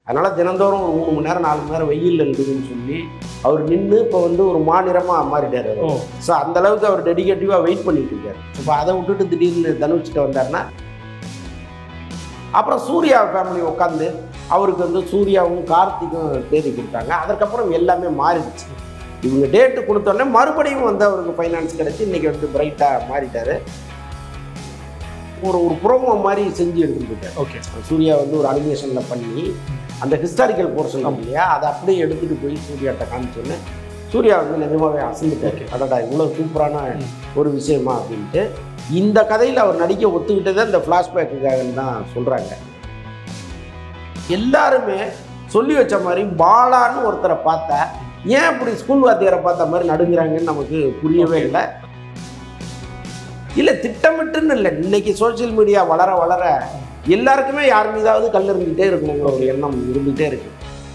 அதனால் தினந்தோறும் ஒரு 3 மணி நேரம் 4 மணி நேரம் வெயிலில் இருக்குதுன்னு சொல்லி அவர் நின்று இப்போ வந்து ஒரு மாநிலமாக மாறிட்டார். ஸோ அந்தளவுக்கு அவர் டெடிகேட்டிவாக வெயிட் பண்ணிட்டு இருக்காரு. இப்போ அதை விட்டுட்டு திடீர்னு தனுஷ்கிட்ட வந்தாருன்னா அப்புறம் சூர்யா ஃபேமிலி உட்காந்து அவருக்கு வந்து சூர்யாவும் கார்த்திக்கும் தேதி கொடுத்தாங்க. அதற்கப்புறம் எல்லாமே மாறிடுச்சு. இவங்க டேட்டு கொடுத்தோடனே மறுபடியும் வந்து அவருக்கு ஃபைனான்ஸ் கிடச்சி இன்றைக்கி வந்து பிரைட்டாக மாறிட்டார். ஒரு ப்ரோமோ மாதிரி செஞ்சு எடுத்துக்கிட்டார். ஓகே, சூர்யா வந்து ஒரு அனிமேஷனில் பண்ணி அந்த ஹிஸ்டாரிக்கல் போர்ஷன் இல்லையா அதை அப்படியே எடுத்துகிட்டு போய் சூர்யாட்ட காமிச்சோன்னே சூர்யா வந்து நிஜமாகவே அசந்துட்டார். அடடா இவ்வளோ சூப்பரான ஒரு விஷயமா அப்படின்ட்டு. இந்த கதையில் அவர் நடிக்க ஒத்துக்கிட்டதே இந்த ஃப்ளாஷ்பேக்குக்காகன்னு தான் சொல்கிறாங்க. எல்லாருமே சொல்லி வச்ச மாதிரி பாலான்னு ஒருத்தரை பார்த்தா ஏன் இப்படி ஸ்கூல் வாத்தியாரை பார்த்த மாதிரி நடுங்கிறாங்கன்னு நமக்கு புரியவே இல்லை. இல்லை திட்டமிட்டுன்னு இல்லை, இன்னைக்கு சோசியல் மீடியா வளர வளர எல்லாருக்குமே யார் மீதாவது கல் இருந்துகிட்டே இருக்கணுங்கிற ஒரு எண்ணம் இருந்துகிட்டே இருக்கு.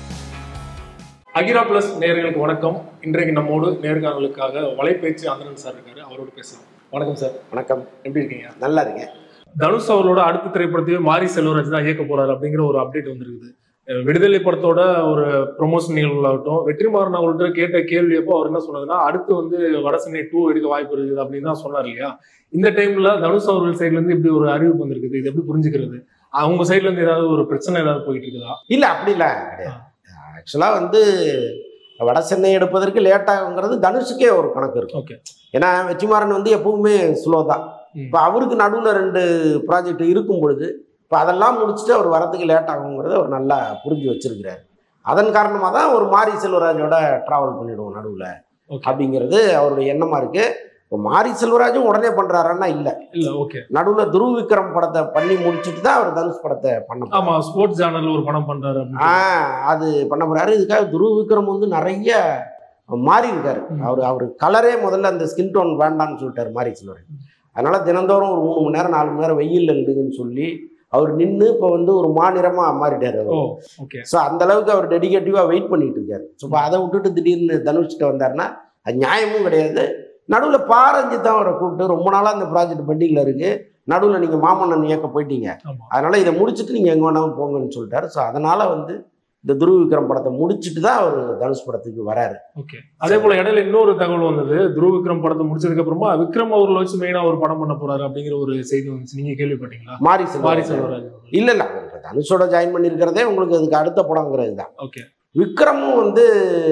அகிரா பிளஸ் நேயர்களுக்கு வணக்கம். இன்றைக்கு நம்மோடு நேர்காணலுக்காக வலைபேச்சு ஆனந்தன் சார் இருக்காரு, அவரோட பேசலாம். வணக்கம் சார். வணக்கம். எப்படி இருக்கீங்க? நல்லா இருக்கேன். தனுஷ் அவர்களோட அடுத்த திரைப்படத்தையே மாரி செல்வராஜ் தான் இயக்க போறாரு அப்படிங்கிற ஒரு அப்டேட் வந்திருக்குது. விடுதலை படத்தோட ஒரு ப்ரொமோஷன் நிகழ்வுகளாகட்டும், வெற்றிமாறன் அவர்கள்ட்ட கேட்ட கேள்வியப்போ அவர் என்ன சொன்னதுன்னா அடுத்து வந்து வடசென்னை 2 எடுக்க வாய்ப்பு இருக்குது அப்படின்னு தான் சொன்னார் இல்லையா? இந்த டைம்ல தனுஷ் அவர்கள் சைட்ல இருந்து இப்படி ஒரு அறிவிப்பு வந்திருக்குது, இது எப்படி புரிஞ்சுக்கிறது? அவங்க சைட்ல இருந்து ஏதாவது ஒரு பிரச்சனை ஏதாவது போயிட்டு இருக்குதா? இல்லை அப்படிலாம் கிடையாது. ஆக்சுவலாக வந்து வட சென்னை எடுப்பதற்கு லேட் ஆகுங்கிறது தனுஷுக்கே ஒரு கணக்கு இருக்கு. ஓகே, ஏன்னா வெற்றிமாறன் வந்து எப்பவுமே ஸ்லோ தான். இப்போ அவருக்கு நடுவில் 2 ப்ராஜெக்ட் இருக்கும் பொழுது இப்போ அதெல்லாம் முடிச்சுட்டு அவர் வரதுக்கு லேட் ஆகுங்கிறத அவர் நல்லா புரிஞ்சு வச்சிருக்கிறார். அதன் காரணமாக தான் ஒரு மாரி செல்வராஜோட ட்ராவல் பண்ணிவிடுவோம் நடுவில் அப்படிங்கிறது அவருடைய எண்ணமாக இருக்குது. இப்போ மாரி செல்வராஜும் உடனே பண்ணுறாருன்னா இல்லை, ஓகே, நடுவில் துருவ் விக்ரம் படத்தை பண்ணி முடிச்சுட்டு தான் அவர் தனுஷ் படத்தை பண்ண. ஆமாம், ஸ்போர்ட்ஸ் சேனல் ஒரு படம் பண்ணுறாரு. அது பண்ண போகிறாரு. இதுக்காக துருவ் விக்ரம் வந்து நிறைய மாறி இருக்காரு. அவர் கலரே முதல்ல அந்த ஸ்கின் டோன் வேண்டான்னு சொல்லிட்டார் மாரி செல்வராஜ். அதனால் தினந்தோறும் ஒரு 3 மணி நேரம் 4 மணி நேரம் வெயிலில் இருக்குதுன்னு சொல்லி அவர் நின்று இப்போ வந்து ஒரு மாநிலமாக மாறிட்டார். ஸோ அந்தளவுக்கு அவர் டெடிகேட்டிவாக வெயிட் பண்ணிட்டு இருக்காரு. ஸோ இப்போ அதை விட்டுட்டு திடீர்னு தனுஷ்கிட்ட வந்தாருன்னா அது நியாயமும் கிடையாது. நடுவில் பாரஞ்சித் தான் அவரை கூப்பிட்டு ரொம்ப நாளாக அந்த ப்ராஜெக்ட் பெண்டிங்கில் இருக்குது, நடுவில் நீங்கள் மாமன்னன் இயக்க போயிட்டீங்க, அதனால் இதை முடிச்சுட்டு நீங்கள் எங்கே வேணாலும் போங்கன்னு சொல்லிட்டாரு. ஸோ அதனால் வந்து இந்த துருவ் விக்ரம் படத்தை முடிச்சுட்டு தான் அவர் தனுஷ் படத்துக்கு வராரு. ஓகே, அதே போல இடையில இன்னொரு தகவல் வந்தது, துருவ் விக்ரம் படத்தை முடிச்சதுக்கு அப்புறமா விக்ரம் அவர்களை வச்சு மெயினா ஒரு படம் பண்ண போறாரு அப்படிங்கிற ஒரு செய்தி வந்துச்சு. நீங்க கேள்விப்பட்டீங்களா? மாரி செல்வராஜ் இல்ல தனுஷோட ஜாயின் பண்ணியிருக்கிறதே உங்களுக்கு அதுக்கு அடுத்த படங்கிறது தான். ஓகே, விக்ரமும் வந்து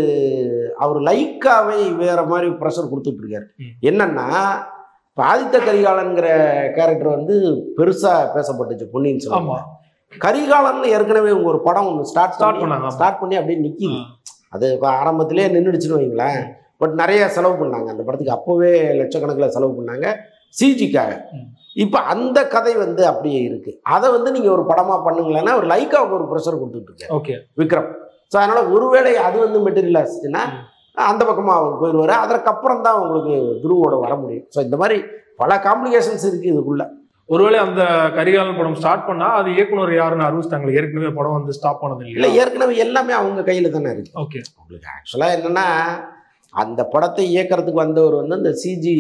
அவர் லைக்காவே வேற மாதிரி ப்ரெஷர் கொடுத்துட்டு இருக்காரு. என்னன்னா இப்போ ஆதித்த கரிகாலன்கிற கேரக்டர் வந்து பெருசா பேசப்பட்டுச்சு பொன்னியின் செல்வன். கரிகாலன் ஏற்கனவே ஒரு படம் ஒன்று ஸ்டார்ட் பண்ணி அப்படியே நிற்கிது. அது இப்போ ஆரம்பத்திலே நின்றுடுச்சுன்னு வைங்களேன். பட் நிறைய செலவு பண்ணாங்க அந்த படத்துக்கு, அப்போவே லட்சக்கணக்கில் செலவு பண்ணாங்க சிஜிக்காக. இப்போ அந்த கதை வந்து அப்படியே இருக்கு. அதை வந்து நீங்கள் ஒரு படமாக பண்ணுங்களேன்னா ஒரு லைக்காவுக்கு ஒரு ப்ரெஷர் கொடுத்துட்டு இருக்கேன். ஓகே, விக்ரம். ஸோ அதனால் ஒருவேளை அது வந்து மெட்டீரியல் ஆச்சுன்னா அந்த பக்கமாக அவர் போயிடுவார். அதற்கப்புறம் தான் உங்களுக்கு துருவோட வர முடியும். ஸோ இந்த மாதிரி பல காம்ப்ளிகேஷன்ஸ் இருக்குது இதுக்குள்ள. ஒருவேளை அந்த கரிகாலன் படம் ஸ்டார்ட் பண்ணா அது இயக்குனர் யாருன்னு அறிவிச்சிட்டாங்களே, ஏற்கனவே படம் வந்து ஸ்டாப் பண்ணது இல்லை, ஏற்கனவே எல்லாமே அவங்க கையில் தானே இருக்கு. ஓகே, உங்களுக்கு ஆக்சுவலாக என்னென்னா அந்த படத்தை இயக்கிறதுக்கு வந்தவர் வந்து அந்த சிஜி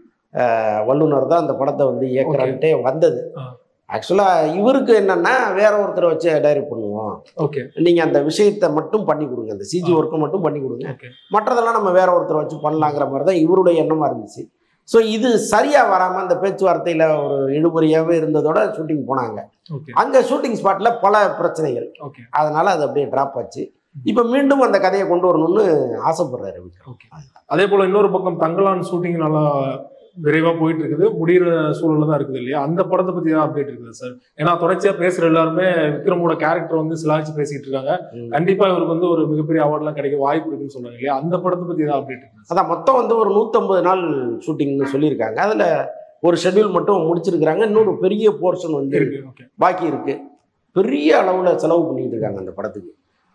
வல்லுநர் தான் அந்த படத்தை வந்து இயக்குறான்ட்டே வந்தது. ஆக்சுவலாக இவருக்கு என்னென்னா வேற ஒருத்தரை வச்சு டைரக்ட் பண்ணுவோம், ஓகே, நீங்கள் அந்த விஷயத்தை மட்டும் பண்ணி கொடுங்க, அந்த சிஜி ஒர்க்கை மட்டும் பண்ணி கொடுங்க, மற்றதெல்லாம் நம்ம வேற ஒருத்தரை வச்சு பண்ணலாங்கிற மாதிரி தான் இவருடைய எண்ணமாக இருந்துச்சு. ஸோ இது சரியாக வராமல் அந்த பேச்சுவார்த்தையில் ஒரு இழுபறியாகவே இருந்ததோட ஷூட்டிங் போனாங்க. அங்கே ஷூட்டிங் ஸ்பாட்டில் பல பிரச்சனைகள், அதனால் அது அப்படியே ட்ராப் ஆச்சு. இப்போ மீண்டும் அந்த கதையை கொண்டு வரணும்னு ஆசைப்படுறாரு. அதே போல் இன்னொரு பக்கம் தங்கலான் ஷூட்டிங் நல்லா விரைவாக போயிட்டு இருக்குது, முடிகிற சூழலில் தான் இருக்குது இல்லையா? அந்த படத்தை பற்றி தான் அப்டேட் இருக்குது சார். ஏன்னா தொடர்ச்சியாக பேசுகிற எல்லாருமே விக்ரமோட கேரக்டர் வந்து சிலாச்சு பேசிகிட்டு இருக்காங்க. கண்டிப்பாக இவருக்கு வந்து ஒரு மிகப்பெரிய அவார்ட்லாம் கிடைக்க வாய்ப்பு இருக்குன்னு சொல்கிறாங்க இல்லையா? அந்த படத்தை பற்றி தான் அப்டேட் இருக்குது. அதான் மொத்தம் வந்து ஒரு 150 நாள் ஷூட்டிங்னு சொல்லியிருக்காங்க. அதில் ஒரு ஷெட்யூல் மட்டும் முடிச்சிருக்கிறாங்க. இன்னொரு பெரிய போர்ஷன் வந்து பாக்கி இருக்குது. பெரிய அளவில் செலவு பண்ணிக்கிட்டு இருக்காங்க அந்த படத்துக்கு.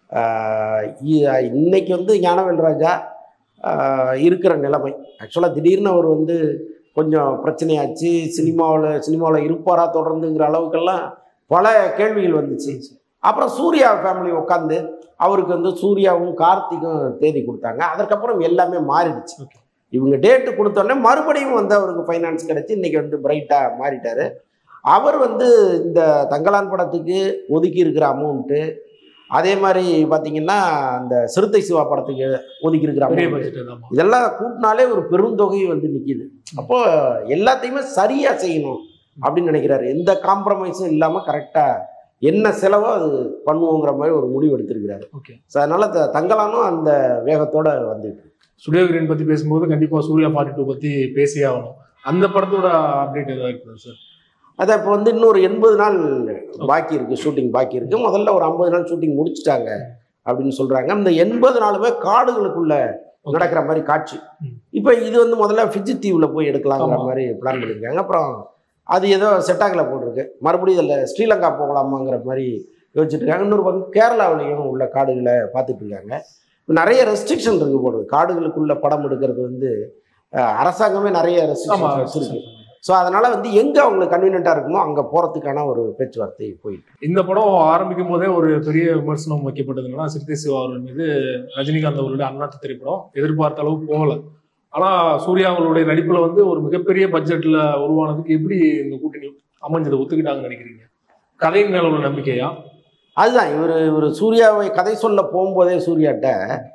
இன்னைக்கு வந்து ஞானவேல் ராஜா இருக்கிற நிலைமை ஆக்சுவலாக திடீர்னு அவர் வந்து கொஞ்சம் பிரச்சனையாச்சு, சினிமாவில் இருப்பாரா தொடர்ந்துங்கிற அளவுக்கெல்லாம் பல கேள்விகள் வந்துச்சு. அப்புறம் சூர்யா ஃபேமிலி உட்காந்து அவருக்கு வந்து சூர்யாவும் கார்த்திக்கும் தேதி கொடுத்தாங்க. அதற்கப்புறம் எல்லாமே மாறிடுச்சு. இவங்க டேட்டு கொடுத்தோடனே மறுபடியும் வந்து அவருக்கு ஃபைனான்ஸ் கிடச்சி இன்றைக்கி வந்து பிரைட்டாக மாறிட்டார். அவர் வந்து இந்த தங்கலான் படத்துக்கு ஒதுக்கி இருக்கிற அமௌண்ட்டு அதே மாதிரி பார்த்தீங்கன்னா அந்த சிறுத்தை சிவா படத்துக்கு ஒதுக்கி இருக்கிற பெரிய amount. பட்ஜெட் தான். இதெல்லாம் கூட்டினாலே ஒரு பெருந்தொகை வந்து நிற்கிது. அப்போ எல்லாத்தையுமே சரியாக செய்யணும் அப்படின்னு நினைக்கிறாரு. எந்த காம்ப்ரமைஸும் இல்லாமல் கரெக்டாக என்ன செலவோ அது பண்ணுவோங்கிற மாதிரி ஒரு முடிவு எடுத்திருக்கிறாரு. ஓகே. ஸோ அதனால தங்கலானும் அந்த வேகத்தோட வந்துட்டு. ஸ்டுடியோ கிரீன் பத்தி பேசும்போது கண்டிப்பா சூர்யா பார்ட் 2 பத்தி பேசியே ஆகணும். அந்த படத்தோட அப்டேட் ஏதாவது இருக்குது சார்? அதான் இப்போ வந்து இன்னொரு 80 நாள் பாக்கி இருக்குது, ஷூட்டிங் பாக்கி இருக்குது. முதல்ல ஒரு 50 நாள் ஷூட்டிங் முடிச்சிட்டாங்க அப்படின்னு சொல்கிறாங்க. இந்த 80 நாளுமே காடுகளுக்குள்ள நடக்கிற மாதிரி காட்சி. இப்போ இது வந்து முதல்ல ஃபிஜி தீவில் போய் எடுக்கலாங்கிற மாதிரி பிளான் பண்ணியிருக்காங்க. அப்புறம் அது ஏதோ செட் ஆகலை போட்டிருக்கு. மறுபடியும் இதில் ஸ்ரீலங்கா போகலாமாங்கிற மாதிரி யோசிச்சுட்டு இருக்காங்க. இன்னொரு பக்கம் கேரளாவிலையும் உள்ள காடுகளை பார்த்துட்டு இருக்காங்க. நிறைய ரெஸ்ட்ரிக்ஷன் இருக்கு போடுது. காடுகளுக்குள்ள படம் எடுக்கிறது வந்து அரசாங்கமே நிறைய ரெஸ்ட்ரிக்ஷன் வச்சிருக்கு. ஸோ அதனால வந்து எங்கே அவங்களுக்கு கன்வீனியன்ட்டாக இருக்குமோ அங்கே போகிறதுக்கான ஒரு பேச்சுவார்த்தை போயிட்டு. இந்த படம் ஆரம்பிக்கும் போதே ஒரு பெரிய விமர்சனம் வைக்கப்பட்டதுன்னா சிறுத்தை சிவா அவர்கள் மீது ரஜினிகாந்த் அவர்களுடைய அண்ணாத்த திரைப்படம் எதிர்பார்த்த அளவு போகல. ஆனால் சூர்யா அவர்களுடைய நடிப்பில் வந்து ஒரு மிகப்பெரிய பட்ஜெட்டில் உருவானதுக்கு எப்படி இந்த கூட்டணி அமைஞ்சதை ஒத்துக்கிட்டாங்கன்னு நினைக்கிறீங்க? கதையின் மேல உள்ள நம்பிக்கையா? அதுதான் இவர் சூர்யாவை கதை சொல்ல போகும்போதே சூர்யாட்ட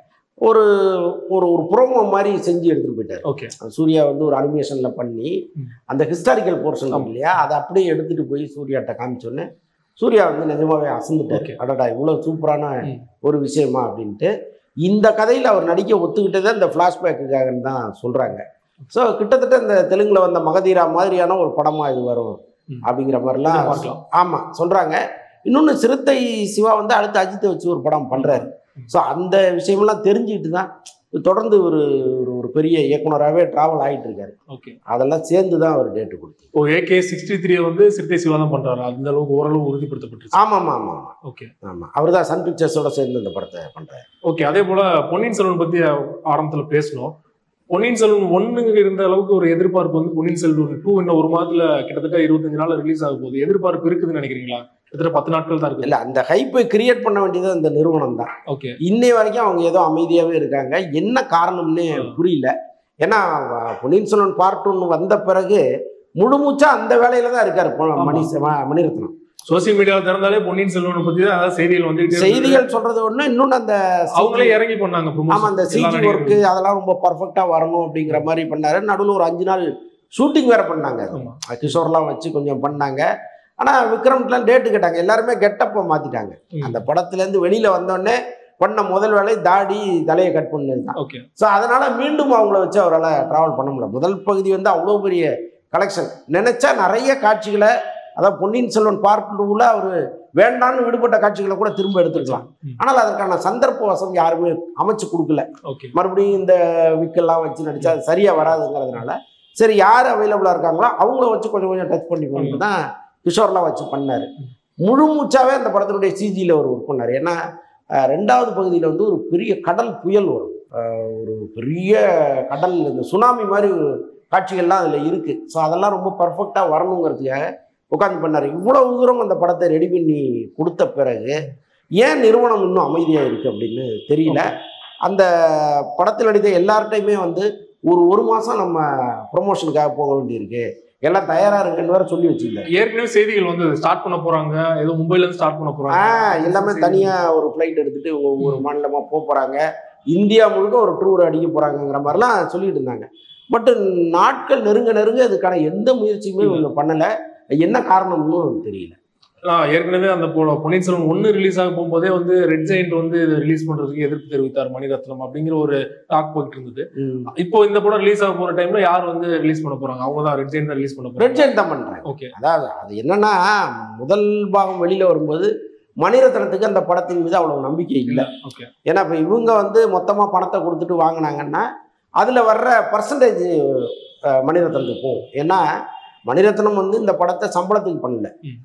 ஒரு ஒரு ஒரு ப்ரோமோ மாதிரி செஞ்சு எடுத்துகிட்டு போயிட்டார். ஓகே. சூர்யா வந்து ஒரு அனிமேஷனில் பண்ணி அந்த ஹிஸ்டாரிக்கல் போர்ஷன் இல்லையா, அதை அப்படியே எடுத்துகிட்டு போய் சூர்யாட்ட காமிச்சோன்னே சூர்யா வந்து நிஜமாவே அசந்துட்டார். அடடா இவ்வளோ சூப்பரான ஒரு விஷயமா அப்படின்ட்டு. இந்த கதையில் அவர் நடிக்க ஒத்துக்கிட்டதே இந்த ஃப்ளாஷ்பேக்குக்காகன்னு தான் சொல்கிறாங்க. ஸோ கிட்டத்தட்ட இந்த தெலுங்கில் வந்த மகதீரா மாதிரியான ஒரு படமாக இது வரும் அப்படிங்கிற மாதிரிலாம் ஆமாம் சொல்கிறாங்க. இன்னொன்று சிறுத்தை சிவா வந்து அடுத்து அஜித்தை வச்சு ஒரு படம் பண்ணுறாரு. ஸோ அந்த விஷயமெல்லாம் தெரிஞ்சுக்கிட்டு தான் தொடர்ந்து ஒரு ஒரு பெரிய இயக்குனராகவே ட்ராவல் ஆகிட்டு இருக்காரு. ஓகே. அதெல்லாம் சேர்ந்து தான் அவர் டேட்டு கொடுத்து. இப்போ AK63 வந்து சிறுத்தை சிவா தான் பண்ணுறாரு, அந்த அளவுக்கு ஓரளவு உறுதிப்படுத்தப்பட்டு. ஆமாம் ஆமாம் ஆமாம். ஓகே. ஆமாம் அவர் தான் சன் பிக்சர்ஸோட சேர்ந்து இந்த படத்தை பண்ணுறாரு. ஓகே. அதே போல் பொன்னியின் செல்வன் பற்றி ஆரம்பத்தில் பேசணும். பொன்னியின் செல்வன் 1 இருந்த அளவுக்கு ஒரு எதிர்பார்ப்பு வந்து பொன்னியின் செல்வன் 2 இன்னும் ஒரு மாதத்துல கிட்டத்தட்ட 25 நாள் ரிலீஸ் ஆக போகுது. எதிர்பார்ப்பு இருக்குதுன்னு நினைக்கிறீங்களா? கிட்டத்தட்ட 10 நாட்கள் தான் இருக்கு. இல்லை அந்த ஹைப்பை கிரியேட் பண்ண வேண்டியது இந்த நிறுவனம் தான். ஓகே. இன்னை வரைக்கும் அவங்க ஏதோ அமைதியாகவே இருக்காங்க. என்ன காரணம்னு புரியல. ஏன்னா பொன்னியின் செல்வன் பார்ட் 1 வந்த பிறகு முழுமூச்சா அந்த வேலையில தான் இருக்காரு மணிரத்னம். சோசியல் மீடியாவில் திறந்தாலே பொன்னியின் செல்வனை பற்றி தான் அதாவது செய்திகள் வந்து செய்திகள் சொல்றது ஒன்று, இன்னொன்று அந்த அவங்களே இறங்கி பண்ணாங்க. ஆமாம் அந்த சிஜி ஒர்க்கு அதெல்லாம் ரொம்ப பர்ஃபெக்டாக வரணும் அப்படிங்கிற மாதிரி பண்ணாரு. நடுவில் ஒரு 5 நாள் ஷூட்டிங் வேற பண்ணாங்க. கிஷோர்லாம் வச்சு கொஞ்சம் பண்ணாங்க. ஆனால் விக்ரம்லாம் டேட்டு கேட்டாங்க. எல்லாருமே கெட்டப்போ மாற்றிட்டாங்க. அந்த படத்துலேருந்து வெளியில் வந்தோடனே பண்ண முதல் வேலை தாடி தலையை கட் பண்ணது தான். ஓகே. ஸோ அதனால் மீண்டும் அவங்கள வச்சு அவரால் ட்ராவல் பண்ண முடியல. முதல் பகுதி வந்து அவ்வளோ பெரிய கலெக்ஷன். நினச்சா நிறைய காட்சிகளை, அதாவது பொன்னியின் செல்வன் பார்ட் 2ல அவர் வேண்டான்னு விடுபட்ட காட்சிகளை கூட திரும்ப எடுத்துக்கலாம். ஆனால் அதற்கான சந்தர்ப்ப வசம் யாருமே அமைச்சு கொடுக்கல. மறுபடியும் இந்த விக்கெல்லாம் வச்சு நடிச்சா அது சரியாக வராதுங்கிறதுனால சரி யார் அவைலபிளாக இருக்காங்களோ அவங்கள வச்சு கொஞ்சம் கொஞ்சம் டச் பண்ணி கொண்டு தான் கிஷோர்லாம் வச்சு பண்ணார். முழு மூச்சாவே அந்த படத்தினுடைய சிஜியில் ஒரு ஒர்க் பண்ணார். ஏன்னா 2வது பகுதியில் வந்து ஒரு பெரிய கடல் புயல் வரும். ஒரு பெரிய கடல் இந்த சுனாமி மாதிரி காட்சிகள்லாம் அதில் இருக்குது. ஸோ அதெல்லாம் ரொம்ப பர்ஃபெக்டாக வரணுங்கிறதுக்காக உட்காந்து பண்ணார். இவ்வளவு தூரம் அந்த படத்தை ரெடி பண்ணி கொடுத்த பிறகு ஏன் நிறுவனம் இன்னும் அமைதியாக இருக்குது அப்படின்னு தெரியல. அந்த படத்தில் நடித்த எல்லார்ட்டையுமே வந்து ஒரு மாதம் நம்ம ப்ரொமோஷனுக்காக போக வேண்டியிருக்கு, எல்லாம் தயாராக இருக்குன்னு வேற சொல்லி வச்சுருந்தாங்க. ஏற்கனவே செய்திகள் வந்து ஸ்டார்ட் பண்ண போகிறாங்க, ஏதோ மும்பைலேருந்து ஸ்டார்ட் பண்ண போகிறாங்க, எல்லாமே தனியாக ஒரு ஃப்ளைட் எடுத்துகிட்டு ஒவ்வொரு மாநிலமாக போகிறாங்க, இந்தியா முழுக்க ஒரு டூர் அடிக்க போகிறாங்கங்கிற மாதிரிலாம் சொல்லிட்டு இருந்தாங்க. பட் நாட்கள் நெருங்க நெருங்க அதுக்கான எந்த முயற்சியுமே இவங்க பண்ணலை. என்ன காரணம்னு தெரியல. ஏற்கனவே அந்த பொன்னியின் செல்வன் 1 ரிலீஸ் ஆக போகும்போதே வந்து ரெட் ஜெயண்ட் வந்து ரிலீஸ் பண்றதுக்கு எதிர்ப்பு தெரிவித்தார் மணிரத்னம் அப்படிங்கிற ஒரு டாக் போயிட்டு இருந்தது. இப்போ இந்த படம் ரிலீஸ் ஆக போற டைம்ல யார் வந்து ரிலீஸ் பண்ண போறாங்க? அவங்க தான் ரெட் ஜெயண்ட் தான் ரிலீஸ் பண்ண போறாங்க. ரெட் ஜெயண்ட் தான் பண்றாங்க. ஓகே. அதாவது அது என்னன்னா முதல் பாகம் வெளியில வரும்போது மணிரத்னத்துக்கு அந்த படத்தின் மீது அவ்வளவு நம்பிக்கை இல்லை. ஓகே. ஏன்னா இப்போ இவங்க வந்து மொத்தமா பணத்தை கொடுத்துட்டு வாங்கினாங்கன்னா அதுல வர்ற பர்சன்டேஜ் மணிரத்னத்துக்கு போகும். ஏன்னா மணிரத்னம் வந்து இந்த படத்தை சம்பளத்துக்கு பண்ணல.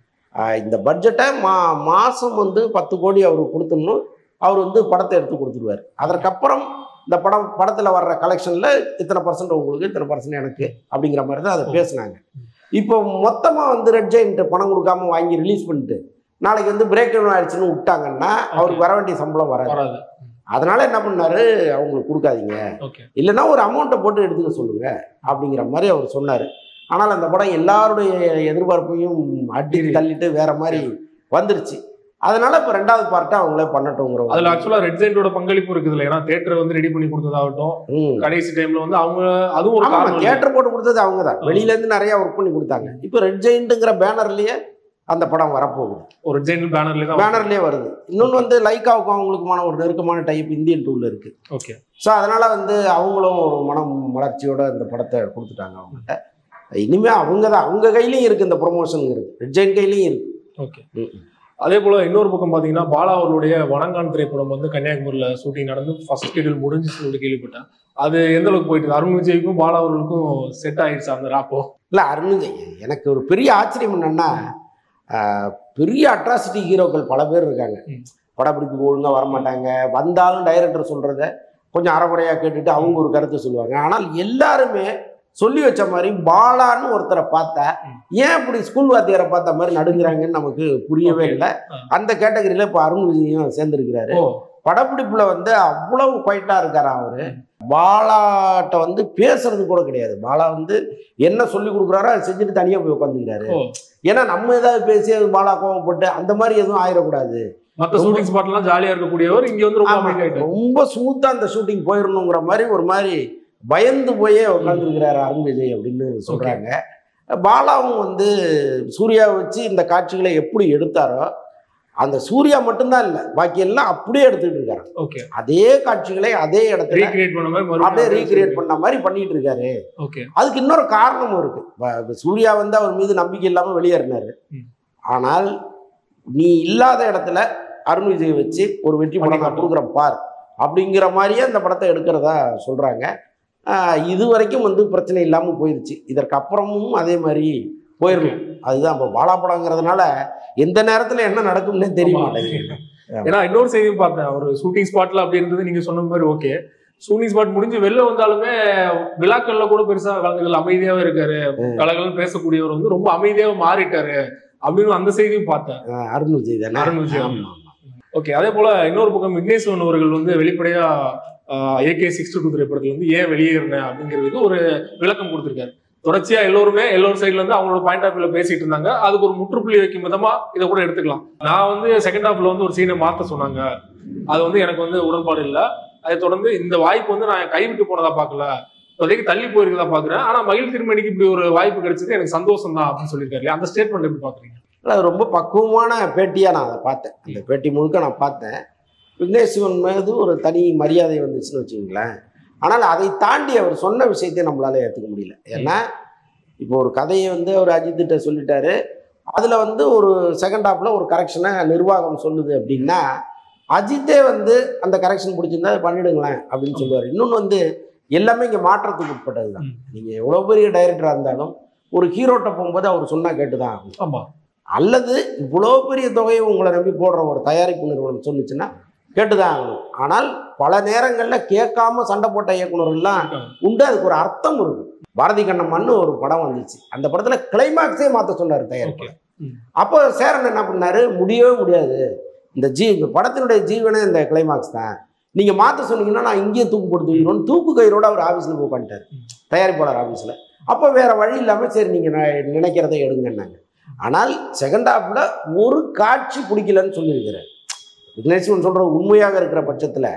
இந்த பட்ஜெட்டை மாதம் வந்து 10 கோடி அவருக்கு கொடுத்தோம்னு அவர் வந்து படத்தை எடுத்து கொடுத்துருவார். அதற்கப்புறம் இந்த படத்தில் வர்ற கலெக்ஷனில் இத்தனை % உங்களுக்கு, இத்தனை % எனக்கு அப்படிங்கிற மாதிரி தான் அதை பேசுனாங்க. இப்போ மொத்தமாக வந்து ரெட் ஜெயண்ட் பணம் கொடுக்காம வாங்கி ரிலீஸ் பண்ணிட்டு நாளைக்கு வந்து பிரேக் டவுன் ஆயிடுச்சுன்னு விட்டாங்கன்னா அவருக்கு வர வேண்டிய சம்பளம் வராது. அதனால என்ன பண்ணாரு, அவங்களுக்கு கொடுக்காதீங்க, இல்லைன்னா ஒரு அமௌண்ட்டை போட்டு எடுத்துக்க சொல்லுங்க அப்படிங்கிற மாதிரி அவர் சொன்னார். ஆனால் அந்த படம் எல்லாருடைய எதிர்பார்ப்பையும் அடி தள்ளிட்டு வேற மாதிரி வந்துருச்சு. அதனால இப்ப 2வது பார்ட்டை அவங்களே பண்ணட்டுங்கிற அதுல ஆக்சுவலா ரெட் ஜெயிண்டோட பங்களிப்பு இருக்குதுல்ல. ஏன்னா தியேட்டர் வந்து ரெடி பண்ணி கொடுத்ததாகட்டும், கடைசி டைம்ல வந்து அவங்க அதுவும் ஒரு காரணம். தியேட்டர் போட்டு கொடுத்தது அவங்க தான், வெளியில இருந்து நிறைய ஒர்க் பண்ணி கொடுத்தாங்க. இப்ப ரெட் ஜெயிண்ட்ங்கிற பேனர்லயே அந்த படம் வரப்போகுது. ஒரு ரெட் ஜெயிண்ட் பேனர்லயே வருது. இன்னொன்னு வந்து லைக்காவுக்கும் அவங்களுக்குமான ஒரு நெருக்கமான டைப் இந்தியன் டூல இருக்கு. ஓகே. ஸோ அதனால வந்து அவங்களும் ஒரு மனம் மலர்ச்சியோட இந்த படத்தை கொடுத்துட்டாங்க அவங்கள்ட்ட. இனிமே அவங்க கையிலயும் இருக்கு இந்த ப்ரொமோஷன் இருக்கு, ரெட் ஜெயிண்ட் கையிலயும் இருக்கு. ஓகே. அதே போல இன்னொரு பக்கம் பாத்தீங்கன்னா பாலா அவர்களுடைய வணங்கான் திரைப்படம் வந்து கன்னியாகுமரியில ஷூட்டிங் நடந்து ஃபர்ஸ்ட் ஷெட்யூல் முடிஞ்சு சொல்லி கேள்விப்பட்டேன். அது எந்த அளவுக்கு போயிட்டு அருண் விஜய்க்கும் பாலா அவர்களுக்கும் செட் ஆயிடுச்சு அந்த ராப்போ? இல்ல அருண் விஜய் எனக்கு ஒரு பெரிய ஆச்சரியம் என்னன்னா, பெரிய அட்ராசிட்டி ஹீரோக்கள் பல பேர் இருக்காங்க. படப்பிடிப்பு ஒழுங்கா வரமாட்டாங்க, வந்தாலும் டைரக்டர் சொல்றத கொஞ்சம் அறகுறையா கேட்டுட்டு அவங்க ஒரு கருத்தை சொல்லுவாங்க. ஆனால் எல்லாருமே சொல்லி வச்ச மாதிரி பாலான்னு ஒருத்தரை பார்த்தா ஏன் இப்படி ஸ்கூல் வாத்தியாரை பார்த்த மாதிரி நடுங்குறாங்கன்னு நமக்கு புரியவே இல்லை. அந்த கேட்டகரியில இப்போ அருண் விஜயும் சேர்ந்துருக்கிறாரு. படப்பிடிப்புல வந்து அவ்வளவு குவைட்டா இருக்காரு அவரு. பாலாட்ட வந்து பேசுறது கூட கிடையாது. பாலா வந்து என்ன சொல்லி கொடுக்குறாரோ அதை செஞ்சுட்டு தனியா போய் உட்காந்துக்கிறாரு. ஏன்னா நம்ம ஏதாவது பேசி அது பாலா கோவப்பட்டு அந்த மாதிரி எதுவும் ஆயிடக்கூடாது. மற்ற ஷூட்டிங் ஸ்பாட்லாம் ஜாலியா இருக்கக்கூடியவர் இங்க வந்து ரொம்ப ஸ்மூத்தா அந்த ஷூட்டிங் போயிடணுங்கிற மாதிரி ஒரு மாதிரி பயந்து போயே உட்காந்துருக்கிறாரு அருண் விஜய் அப்படின்னு சொல்றாங்க. பாலாவும் வந்து சூர்யாவை வச்சு இந்த காட்சிகளை எப்படி எடுத்தாரோ அந்த சூர்யா மட்டும்தான் இல்லை, பாக்கி எல்லாம் அப்படியே எடுத்துட்டு இருக்காரு. அதே காட்சிகளை அதே இடத்துல அப்படியே ரீக்ரியேட் பண்ண மாதிரி பண்ணிட்டு இருக்காரு. அதுக்கு இன்னொரு காரணமும் இருக்கு. சூர்யா வந்து அவர் மீது நம்பிக்கை இல்லாம வெளியேறினாரு. ஆனால் நீ இல்லாத இடத்துல அருண் விஜய் வச்சு ஒரு வெற்றி படம் நான் கொடுக்குறேன் பார் அப்படிங்கிற மாதிரியே அந்த படத்தை எடுக்கிறதா சொல்றாங்க. இது வரைக்கும் வந்து பிரச்சனை இல்லாமல் போயிடுச்சு. இதற்கு அப்புறமும் அதே மாதிரி போயிடணும். அதுதான் இப்போ பாலா படங்கிறதுனால எந்த நேரத்தில் என்ன நடக்கும்னே தெரிய மாட்டேங்குது. ஏன்னா இன்னொரு செய்தியும் பார்த்தேன், ஒரு ஷூட்டிங் ஸ்பாட்ல அப்படின்றது நீங்க சொன்ன மாதிரி ஓகே, ஷூட்டிங் ஸ்பாட் முடிஞ்சு வெளில வந்தாலுமே விழாக்கள்ல கூட பெருசா கலந்துகள் அமைதியாவே இருக்காரு. கலகலன்னு பேசக்கூடியவர் வந்து ரொம்ப அமைதியாக மாறிட்டாரு அப்படின்னு அந்த செய்தியும் பார்த்தேன். அருண் விஜய் தானே? அருண் விஜய். ஓகே. அதே போல இன்னொரு பக்கம் விக்னேஸ்வரன் அவர்கள் வந்து வெளிப்படையா AK-62 திரைப்படத்துல வந்து ஏன் வெளியேறின அப்படிங்கிறதுக்கு ஒரு விளக்கம் கொடுத்திருக்காரு. தொடர்ச்சியா எல்லோரும் சைட்ல இருந்து அவங்களோட பாயிண்ட் ஆஃப் வியூல பேசிட்டு இருந்தாங்க. அதுக்கு ஒரு முற்றுப்புள்ளி வைக்கும் விதமா இதை கூட எடுத்துக்கலாம். நான் வந்து செகண்ட் ஹாஃப்ல வந்து ஒரு சீனை மாத்த சொன்னாங்க, அது வந்து எனக்கு வந்து உடன்பாடு இல்லை. அதை தொடர்ந்து இந்த வாய்ப்பு வந்து நான் கைவிட்டு போனதா பார்க்கல, இப்போதைக்கு தள்ளி போயிருக்கதா பாக்குறேன். ஆனா மகிழ் திருமணிக்கு இப்படி ஒரு வாய்ப்பு கிடைச்சது எனக்கு சந்தோஷம் தான் அப்படின்னு சொல்லியிருக்காரு. அந்த ஸ்டேட்மெண்ட் எப்படி பாக்குறீங்க? அது ரொம்ப பக்குவமான பேட்டியா நான் அதை பார்த்தேன். அந்த பேட்டி முழுக்க நான் பார்த்தேன். விக்னேஸ்வரன் மீது ஒரு தனி மரியாதை வந்துச்சுன்னு வச்சுக்கோங்களேன். ஆனால் அதை தாண்டி அவர் சொன்ன விஷயத்தை நம்மளால ஏற்றுக்க முடியல. ஏன்னா இப்போ ஒரு கதையை வந்து அவர் அஜித்திட்ட சொல்லிட்டாரு, அதில் வந்து ஒரு செகண்ட் ஹாஃப்ல ஒரு கரெக்ஷனை நிர்வாகம் சொல்லுது அப்படின்னா அஜித்தே வந்து அந்த கரெக்ஷன் பிடிச்சிருந்தா அதை பண்ணிடுங்களேன் அப்படின்னு சொல்லுவார். இன்னொன்று வந்து எல்லாமே இங்கே மாற்றத்துக்கு உட்பட்டது தான். நீங்கள் எவ்வளோ பெரிய டைரக்டராக இருந்தாலும் ஒரு ஹீரோட்ட போகும்போது அவர் சொன்னால் கேட்டு தான் ஆகும். ஆமாம். அல்லது இவ்வளோ பெரிய தொகையை உங்களை நம்பி போடுற ஒரு தயாரிப்பு நிறுவனம் சொன்னிச்சுன்னா கேட்டுதான் ஆகணும். ஆனால் பல நேரங்களில் கேட்காம சண்டை போட்ட இயக்குனர்கள்லாம் உண்டு. அதுக்கு ஒரு அர்த்தம் இருக்கு. பாரதி கண்ணம்மான்னு ஒரு படம் வந்துச்சு, அந்த படத்துல கிளைமாக்ஸே மாற்ற சொன்னார் தயாரிப்பு. அப்போ சேரன் என்ன பண்ணாரு, முடியவே முடியாது, இந்த படத்தினுடைய ஜீவனே இந்த கிளைமாக்ஸ் தான், நீங்க மாற்ற சொன்னீங்கன்னா நான் இங்கேயே தூக்கு போட்டு தூக்கிடணும்னு தூக்கு கயிறோட அவர் ஆஃபீஸில் போய் பண்ணிட்டார், தயாரிப்பாளர் ஆஃபீஸில். அப்போ வேற வழி இல்லாமல் சரி நீங்கள் நினைக்கிறதை எடுங்கன்னாங்க. ஆனால் செகண்ட் ஹாஃப்ல ஒரு காட்சி பிடிக்கலன்னு சொல்லியிருக்கிறார் விக்னேஸ்வரன். சொல்ற உண்மையாக இருக்கிற பட்சத்தில்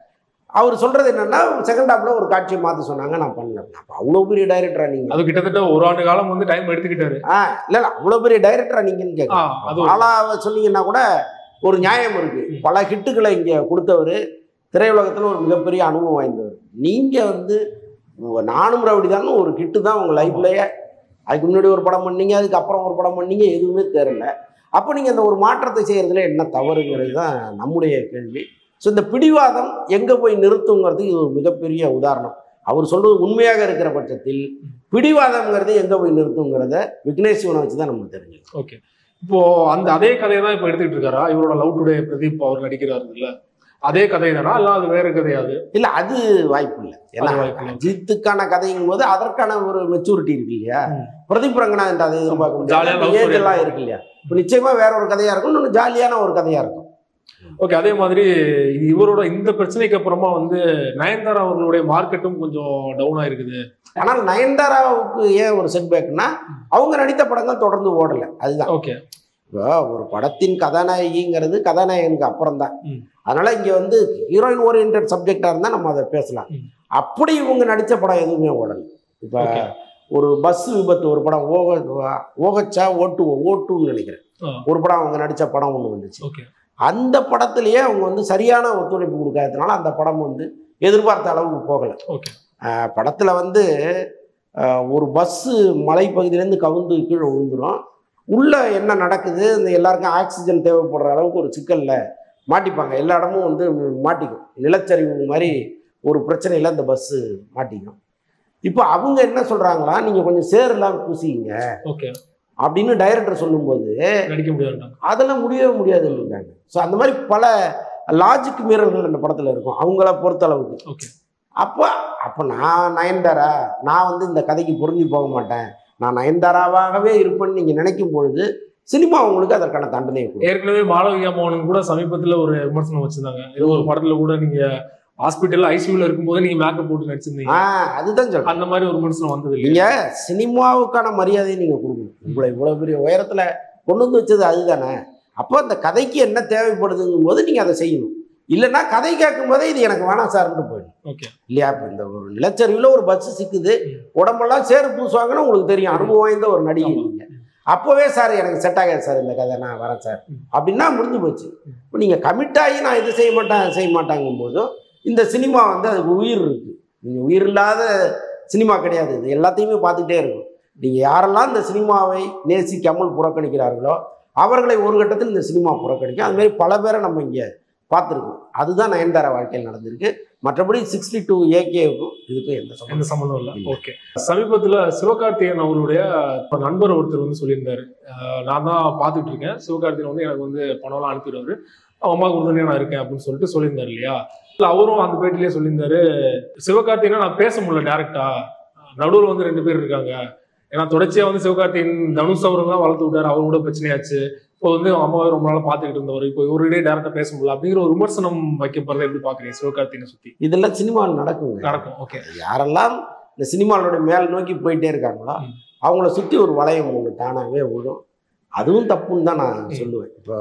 அவர் சொல்றது என்னன்னா செகண்ட் ஹாஃப்ல ஒரு காட்சியை மாற்ற சொன்னாங்க, நான் பண்ணல. அப்போ அவ்வளோ பெரிய டைரக்டரா நீங்க? அது கிட்டத்தட்ட ஒரு ஆண்டு காலம் வந்து டைம் எடுத்துக்கிட்டாரு. இல்லை அவ்வளோ பெரிய டைரக்டரா நீங்கன்னு கேட்கலாம். ஆளாவை சொன்னீங்கன்னா கூட ஒரு நியாயம் இருக்கு. பல ஹிட்டுகளை இங்கே கொடுத்தவர், திரையுலகத்தில் ஒரு மிகப்பெரிய அனுபவம் வாய்ந்தவர். நீங்கள் வந்து நானும் ரவுடி தான் ஒரு ஹிட்டு தான் உங்கள் லைஃப்லேயே. அதுக்கு முன்னாடி ஒரு படம் பண்ணீங்க, அதுக்கப்புறம் ஒரு படம் பண்ணீங்க, எதுவுமே தெரியல. அப்போ நீங்கள் அந்த ஒரு மாற்றத்தை செய்கிறதுல என்ன தவறுங்கிறது தான் நம்முடைய கேள்வி. ஸோ இந்த பிடிவாதம் எங்கே போய் நிறுத்துங்கிறது இது ஒரு மிகப்பெரிய உதாரணம். அவர் சொல்றது உண்மையாக இருக்கிற பட்சத்தில் பிடிவாதம்ங்கிறது எங்கே போய் நிறுத்துங்கிறத விக்னேஸ்வரனை வச்சு தான் நம்ம தெரிஞ்சுக்கணும். ஓகே. இப்போ அதே கதையை தான் இப்போ எடுத்துக்கிட்டு இருக்காரா இவரோட லவ் டுடே பிரதீப் அவர் நடிக்கிறாரு இல்ல, அதே கதை தானா இல்லை அது வேற கதையாது? இல்லை அது வாய்ப்பு இல்லை. ஏன்னா அஜித்துக்கான கதைங்கும் போது அதற்கான ஒரு மெச்சூரிட்டி இருக்கு இல்லையா. பிரதீப் ரங்கநாதன் அதை எதிர்பார்க்க முடியாது, ஏஜெல்லாம் இருக்கு இல்லையா. இப்போ நிச்சயமா வேற ஒரு கதையா இருக்கும், இன்னொன்று ஜாலியான ஒரு கதையா இருக்கும். ஓகே. அதே மாதிரி இவரோட இந்த பிரச்சனைக்கு அப்புறமா வந்து நயன்தாரா அவர்களுடைய மார்க்கெட்டும் கொஞ்சம் டவுன் ஆயிருக்குது. ஆனால் நயன்தாராவுக்கு ஏன் ஒரு செட்பேக்னா அவங்க நடித்த படங்கள் தொடர்ந்து ஓடலை, அதுதான். ஓகே. இப்போ ஒரு படத்தின் கதாநாயகிங்கிறது கதாநாயகனுக்கு அப்புறம் தான். அதனால இங்கே வந்து ஹீரோயின் ஓரியன்ட் சப்ஜெக்டாக இருந்தால் நம்ம அதை பேசலாம். அப்படி இவங்க நடித்த படம் எதுவுமே ஓடலை. இப்போ ஒரு பஸ் விபத்து ஒரு படம் ஓகச்சா ஓட்டுன்னு நினைக்கிறேன், ஒரு படம் அவங்க நடித்த படம் ஒன்று வந்துச்சு. அந்த படத்துலேயே அவங்க வந்து சரியான ஒத்துழைப்பு கொடுக்காததுனால அந்த படம் வந்து எதிர்பார்த்த அளவுக்கு போகலை. படத்தில் வந்து ஒரு பஸ்ஸு மலைப்பகுதியிலேருந்து கவுந்து கீழே விழுந்துடும். உள்ளே என்ன நடக்குது, இந்த எல்லாருக்கும் ஆக்சிஜன் தேவைப்படுற அளவுக்கு ஒரு சிக்கலில் மாட்டிப்பாங்க. எல்லா இடமும் வந்து மாட்டிக்கும். நிலச்சரிவு மாதிரி ஒரு பிரச்சனையில் இந்த பஸ்ஸு மாட்டிக்கும். இப்போ அவங்க என்ன சொல்கிறாங்களா, நீங்கள் கொஞ்சம் சேரெல்லாம் பூசிங்க அப்படின்னு டைரக்டர் சொல்லும்போது நடிக்க முடியாது, அதெல்லாம் முடியவே முடியாதுன்னு. ஸோ அந்த மாதிரி பல லாஜிக் மீறல்கள் அந்த படத்தில் இருக்கும் அவங்கள பொறுத்த அளவுக்கு. அப்போ நான் நயன்தாரா, நான் வந்து இந்த கதைக்கு பொருந்தி போக மாட்டேன், நான் நயன்தாராவாகவே இருப்பேன்னு நீங்கள் நினைக்கும் பொழுது சினிமா உங்களுக்கு அதற்கான தண்டனை. ஏற்கனவே மாளவிகா மோகன் கூட சமீபத்தில் ஒரு விமர்சனம் வச்சிருந்தாங்க. ஏதோ ஒரு படத்தில் கூட நீங்கள் ஹாஸ்பிட்டல் ஐசியூல இருக்கும்போது நீங்க மேக்கப் போட்டு நடிச்சிருந்தீங்க. அதுதான் சொல்றேன், அந்த மாதிரி ஒரு விமர்சனம் வந்தது. நீங்க சினிமாவுக்கான மரியாதையை நீங்க கொடுக்கணும். உங்களை இவ்வளவு பெரிய உயரத்துல கொண்டு வந்து வச்சது அதுதானே. அப்போ அந்த கதைக்கு என்ன தேவைப்படுதுங்கும் போது நீங்க அதை செய்யணும். இல்லைன்னா கதை கேட்கும் போதே இது எனக்கு வேணாம் சார்ன்னு போயிடும் இல்லையா. இப்போ இந்த ஒரு நிலச்சரிவில் ஒரு பஸ் சிக்குது, உடம்பெல்லாம் சேறு பூசுவாங்கன்னு உங்களுக்கு தெரியும், அனுபவம் வாய்ந்த ஒரு நடிகை நீங்க. அப்போவே சார் எனக்கு செட் ஆகாது சார் இந்த கதை, நான் வரேன் சார் அப்படின்னா முடிஞ்சு போச்சு. இப்போ நீங்கள் கமிட் ஆகி நான் இது செய்ய மாட்டாங்கும் போதும் இந்த சினிமா வந்து அதுக்கு உயிர் இருக்குது. நீங்கள் உயிர் இல்லாத சினிமா கிடையாது, இது எல்லாத்தையுமே பார்த்துக்கிட்டே இருக்கும். நீங்கள் யாரெல்லாம் இந்த சினிமாவை நேசிக்காமல் புறக்கணிக்கிறார்களோ அவர்களை ஒரு கட்டத்தில் இந்த சினிமா புறக்கணிக்கும். அதுமாரி பல பேரை நம்ம இங்கே பார்த்துருக்கோம். அதுதான் நயன்தாரா வாழ்க்கையில் நடந்திருக்கு. மற்றபடி 62 AKவுக்கும் இதுக்கும் எந்த சம்மந்தம் இல்லை. ஓகே, சமீபத்தில் சிவகார்த்திகேயன் அவருடைய நண்பர் ஒருத்தர் வந்து சொல்லியிருந்தாரு, நான் தான் பார்த்துட்டு இருக்கேன், சிவகார்த்திகேயன் வந்து எனக்கு வந்து பணம்லாம் அனுப்பிடுவாரு, அம்மாவுக்கு உறுதுணையாக நான் இருக்கேன் அப்படின்னு சொல்லிட்டு சொல்லியிருந்தாரு இல்லையா. அவரும் அந்த பேட்டிலேயே சொல்லியிருந்தாரு, சிவகார்த்திகேயனை நான் பேச முடியல டேரக்டா, நடுவில் வந்து 2 பேர் இருக்காங்க. ஏன்னா தொடர்ச்சியாக வந்து சிவகார்த்திகேயன் தனுஷ் அவருலாம் வளர்த்து விட்டார், அவரு கூட பிரச்சனையாச்சு. இப்போ வந்து அம்மாவை ரொம்ப நாள் பார்த்துக்கிட்டு இருந்தவர், இப்போ இவருடைய டேரக்டா பேச முடியல அப்படிங்கிற ஒரு விமர்சனம் வைக்கப்படுறத எப்படி பாக்குறீங்க சிவகார்த்திகேயனை சுத்தி? இதெல்லாம் சினிமாவில் நடக்கும். ஓகே, யாரெல்லாம் இந்த சினிமாவோட மேல் நோக்கி போயிட்டே இருக்காங்களோ அவங்கள சுற்றி ஒரு வளையம் ஒன்று தானாகவே விடும். அதுவும் தப்புன்னு தான் நான் சொல்லுவேன். இப்போ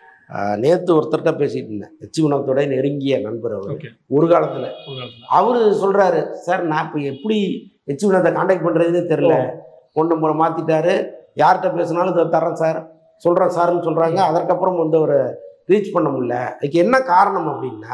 நேற்று ஒருத்தர்கிட்ட பேசிட்டு இருந்தேன், எச்சி நெருங்கிய நண்பர் அவர். ஒரு காலத்தில் அவரு சொல்றாரு, சார் நான் இப்போ எப்படி எச்சி வினோத்தை கான்டாக்ட் பண்ணுறதுனே தெரில, ஃபோன் நம்பரை மாற்றிட்டாரு, யார்கிட்ட பேசினாலும் இதை தரேன் சார் சொல்கிறேன் சார்ன்னு சொல்கிறாங்க. அதற்கப்புறம் வந்து ஒரு ரீச் பண்ண முடியல. அதுக்கு என்ன காரணம் அப்படின்னா,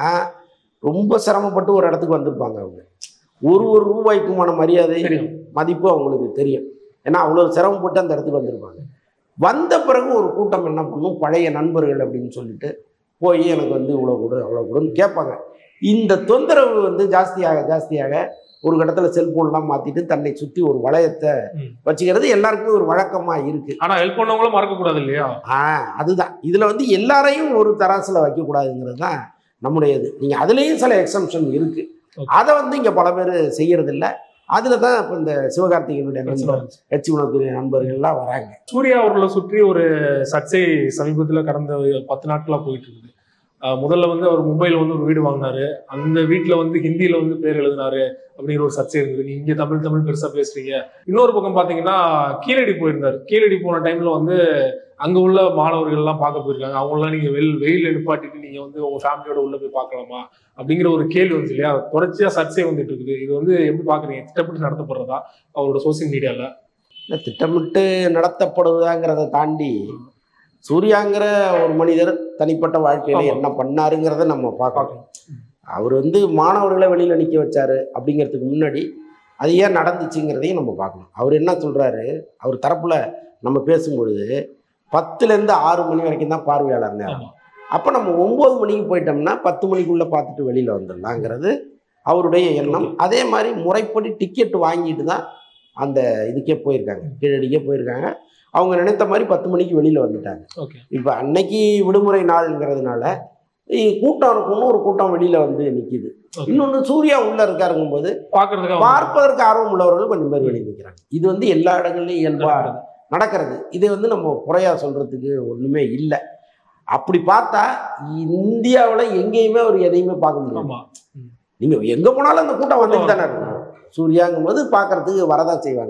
ரொம்ப சிரமப்பட்டு ஒரு இடத்துக்கு வந்திருப்பாங்க அவங்க. ஒரு ரூபாய்க்குமான மரியாதை மதிப்பு அவங்களுக்கு தெரியும். ஏன்னா அவ்வளோ சிரமப்பட்டு அந்த இடத்துக்கு வந்திருப்பாங்க. வந்த பிறகு ஒரு கூட்டம் என்ன பண்ணும், பழைய நண்பர்கள் அப்படின்னு சொல்லிட்டு போய் எனக்கு வந்து இவ்வளோ கொடு அவ்வளோ கொடுன்னு கேட்பாங்க. இந்த தொந்தரவு வந்து ஜாஸ்தியாக ஒரு கட்டத்தில் செல்போன்லாம் மாற்றிட்டு தன்னை சுற்றி ஒரு வளையத்தை வச்சுக்கிறது எல்லாருக்குமே ஒரு வழக்கமாக இருக்கு. ஆனால் ஹெல்ப் பண்ணவங்களும் மறக்கக்கூடாது இல்லையா? அதுதான் இதில் வந்து எல்லாரையும் ஒரு தராசில் வைக்கக்கூடாதுங்கிறது தான் நம்முடையது. நீங்கள் அதுலேயும் சில எக்ஸம்ஷன் இருக்கு, அதை வந்து இங்கே பல பேர் செய்யறதில்லை. அதில் தான் இப்போ இந்த சிவகார்த்திகேயனுடைய நண்பர் எச்சி வினோத்துடைய நண்பர்கள்லாம் வராங்க. சூர்யா அவர்களை சுற்றி ஒரு சர்ச்சை சமீபத்தில் கடந்த 10 நாட்களாக போயிட்டு இருக்குது. முதல்ல வந்து அவர் மும்பையில் வந்து ஒரு வீடு வாங்கினாரு, அந்த வீட்டில் வந்து ஹிந்தியில் வந்து பேர் எழுதினாரு அப்படிங்கிற ஒரு சர்ச்சை இருந்தது. நீங்க இங்கே தமிழ் பெருசாக பேசுறீங்க. இன்னொரு பக்கம் பார்த்தீங்கன்னா கீழடி போயிருந்தாரு. கீழடி போன டைம்ல வந்து அங்கே உள்ள மாணவர்கள்லாம் பார்க்க போயிருக்காங்க. அவங்களாம் நீங்கள் வெயில் நிப்பாட்டிட்டு நீங்கள் வந்து உங்கள் ஃபேமிலியோட உள்ள போய் பார்க்கலாமா அப்படிங்கிற ஒரு கேள்வி வந்து இல்லையா, தொடர்ச்சியாக சர்ச்சை வந்துட்டு இருக்குது. இது வந்து எப்படி பார்க்குறீங்க? திட்டமிட்டு நடத்தப்படுறதா அவரோட சோசியல் மீடியாவில்? திட்டமிட்டு நடத்தப்படுவதாங்கிறத தாண்டி சூர்யாங்கிற ஒரு மனிதர் தனிப்பட்ட வாழ்க்கையில என்ன பண்ணாருங்கிறத நம்ம பார்க்கணும். அவர் வந்து மாணவர்களை வெளியில் நிற்க வச்சாரு அப்படிங்கிறதுக்கு முன்னாடி அது ஏன் நடந்துச்சுங்கிறதையும் நம்ம பார்க்கணும். அவர் என்ன சொல்கிறாரு, அவர் தரப்பில் நம்ம பேசும்பொழுது 10லேருந்து 6 மணி வரைக்கும் தான் பார்வையாளர் நேரம். அப்போ நம்ம 9 மணிக்கு போயிட்டோம்னா 10 மணிக்குள்ளே பார்த்துட்டு வெளியில் வந்துடலாங்கிறது அவருடைய எண்ணம். அதே மாதிரி முறைப்படி டிக்கெட் வாங்கிட்டு தான் அந்த இதுக்கே போயிருக்காங்க, கீழடிக்கே போயிருக்காங்க. அவங்க நினைத்த மாதிரி 10 மணிக்கு வெளியில் வந்துட்டாங்க. இப்போ அன்னைக்கு விடுமுறை நாள்ங்கிறதுனால கூட்டம் இருக்கும்னு ஒரு கூட்டம் வெளியில் வந்து நிற்கிது. இன்னொன்று சூர்யா உள்ளே இருக்காருங்கும் போது பார்ப்பதற்கு ஆர்வம் உள்ளவர்கள் கொஞ்சம் பேர் வெளியே நிற்கிறாங்க. இது வந்து எல்லா இடங்கள்லையும் இயல்பாக நடக்கிறது. இதை வந்து நம்ம குறையா சொல்கிறதுக்கு ஒன்றுமே இல்லை. அப்படி பார்த்தா இந்தியாவில் எங்கேயுமே அவர் எதையுமே பார்க்க முடியுமா? நீங்கள் எங்கே போனாலும் அந்த கூட்டம் வந்துட்டு தானே இருக்கும். சூர்யாங்கும் போது பார்க்கறதுக்கு வரதான் செய்வாங்க.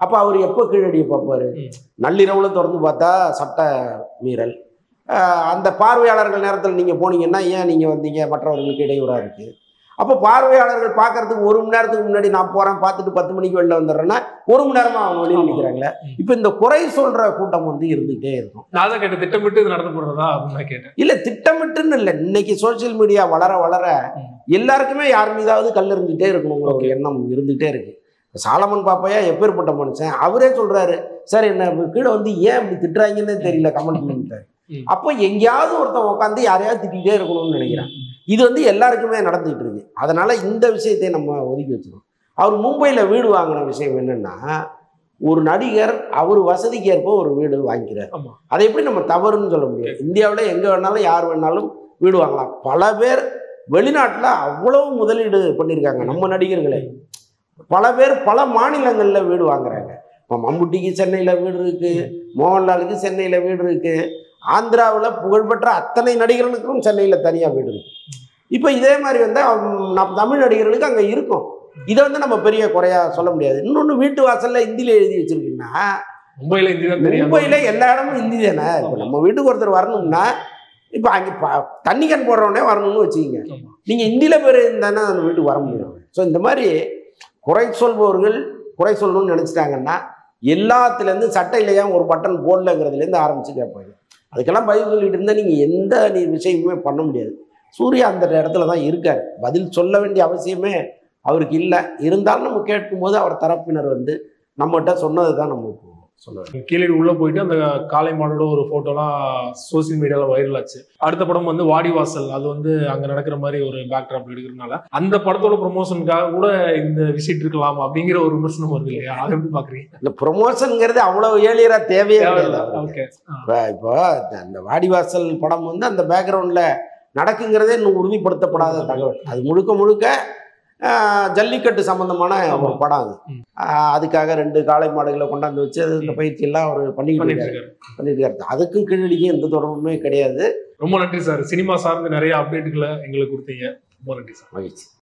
அப்போ அவர் எப்போ கீழடியை பார்ப்பாரு? நள்ளிரவுல திறந்து பார்த்தா சட்ட மீறல். அந்த பார்வையாளர்கள் நேரத்தில் நீங்கள் போனீங்கன்னா ஏன் நீங்கள் வந்தீங்க, மற்றவர்களுக்கு இடையூறாக இருக்குது. அப்போ பார்வையாளர்கள் பார்க்கறதுக்கு 1 மணி நேரத்துக்கு முன்னாடி நான் போகிறேன் பார்த்துட்டு 10 மணிக்கு வெளில வந்துடுறேன்னா 1 மணி நேரமாக அவங்க வெளியில் நிற்கிறாங்களே. இப்போ இந்த குறை சொல்கிற கூட்டம் வந்து இருந்துகிட்டே இருக்கும். நான் தான் கேட்டேன், திட்டமிட்டு இது நடத்தப்படுறதா அப்படின்னு நான் கேட்டேன். இல்லை, திட்டமிட்டுன்னு இல்லை. இன்னைக்கு சோசியல் மீடியா வளர வளர எல்லாருக்குமே யார் மீதாவது கல் எறிஞ்சிட்டே இருக்கணுங்கிற ஒரு எண்ணம் இருந்துகிட்டே இருக்கு. சாலமன் பாப்பையா எப்பேற்பட்ட மனுஷன், அவரே சொல்றாரு, சார் என்ன கீழே வந்து ஏன் இப்படி திட்டுறாங்கன்னே தெரியல கமெண்ட் பண்ணிட்டாரு. அப்போ எங்கேயாவது ஒருத்தன் உட்காந்து யாரையாவது திட்டிகிட்டே இருக்கணும்னு நினைக்கிறேன். இது வந்து எல்லாருக்குமே நடந்துகிட்டு இருக்கு. அதனால இந்த விஷயத்தை நம்ம ஒதுக்கி வச்சுக்கணும். அவர் மும்பையில் வீடு வாங்கின விஷயம் என்னன்னா, ஒரு நடிகர் அவர் வசதிக்கு ஏற்ப ஒரு வீடு வாங்கிக்கிறார். அதை எப்படி நம்ம தவறுன்னு சொல்ல முடியாது? இந்தியாவில் எங்கே வேணாலும் யார் வேணாலும் வீடு வாங்கலாம். பல பேர் வெளிநாட்டில் அவ்வளவு முதலீடு பண்ணியிருக்காங்க. நம்ம நடிகர்களே பல பேர் பல மாநிலங்களில் வீடு வாங்குறாங்க. இப்போ மம்முட்டிக்கு சென்னையில் வீடு இருக்குது, மோகன்லாலுக்கு சென்னையில் வீடு இருக்குது, ஆந்திராவில் புகழ்பெற்ற அத்தனை நடிகர்களுக்கும் சென்னையில் தனியாக வீடு இருக்குது. இப்போ இதே மாதிரி வந்து நம்ம தமிழ் நடிகர்களுக்கு அங்கே இருக்கும். இதை வந்து நம்ம பெரிய குறையாக சொல்ல முடியாது. இன்னொன்று, வீட்டு வாசலில் ஹிந்தியில் எழுதி வச்சுருக்குன்னா, மும்பையில் எல்லா இடமும் ஹிந்தி தானே. இப்போ நம்ம வீட்டுக்கு ஒருத்தர் வரணும்னா இப்போ அங்கே தண்ணி கேன் போடுறவனே வரணும்னு வச்சுக்கிங்க, நீங்கள் ஹிந்தியில் பேர் இருந்தானே அந்த வீட்டுக்கு வர முடியும். ஸோ இந்த மாதிரி குறை சொல்பவர்கள் குறை சொல்லணும்னு நினச்சிட்டாங்கன்னா எல்லாத்துலேருந்து சட்டையிலையா ஒரு பட்டன் போடலங்கிறதுலேருந்து ஆரம்பித்து கேட்பாங்க. அதுக்கெல்லாம் பதில் சொல்லிட்டு இருந்தால் நீங்கள் எந்த விஷயமுமே பண்ண முடியாது. சூர்யா அந்த இடத்துல தான் இருக்கார். பதில் சொல்ல வேண்டிய அவசியமே அவருக்கு இல்லை. இருந்தாலும் நம்ம கேட்கும்போது அவர் தரப்பினர் வந்து நம்மகிட்ட சொன்னது தான் நம்ம சொல்லுவாங்க. கீழடி உள்ள போயிட்டு அந்த காளை மாடோட ஒரு போட்டோலாம் சோசியல் மீடியால வைரல் ஆச்சு. அடுத்த படம் வந்து வாடிவாசல், அது வந்து அங்க நடக்கிற மாதிரி ஒரு பேக்ட்ராப் எடுக்கிறதுனால அந்த படத்தோட ப்ரொமோஷனுக்காக கூட இந்த விசிட் இருக்கலாம் அப்படிங்கிற ஒரு விமர்சனம் வருது இல்லையா? அதை எப்படி பாக்குறீங்க? இந்த ப்ரொமோஷனுங்கிறது அவ்வளவு ஏழியரா தேவையே கிடையாது. இப்போ அந்த வாடிவாசல் படம் வந்து அந்த பேக்ரவுண்ட்ல நடக்குங்கிறதே இன்னும் உறுதிப்படுத்தப்படாத தகவல். அது முழுக்க முழுக்க ஜல்லிக்கட்டு சம்பந்தமான ஒரு படம். அது அதுக்காக 2 காளை மாடுகளை கொண்டாந்து வச்சு அது இந்த பயிற்சியெல்லாம் அவர் பண்ணிட்டு இருக்காரு. அதுக்கும் கீழடிக்கும் எந்த தொடர்புமே கிடையாது. ரொம்ப நன்றி சார். சினிமா சார்ந்து நிறைய அப்டேட்டுகளை எங்களுக்கு கொடுத்தீங்க. ரொம்ப நன்றி சார். மகிழ்ச்சி.